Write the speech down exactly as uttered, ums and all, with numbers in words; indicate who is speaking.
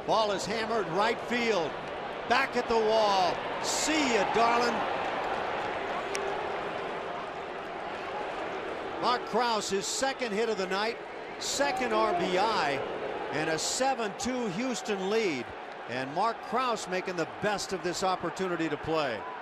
Speaker 1: Ball is hammered right field. Back at the wall. See ya, darling. Marc Krauss, his second hit of the night, second R B I, and a seven two Houston lead. And Marc Krauss making the best of this opportunity to play.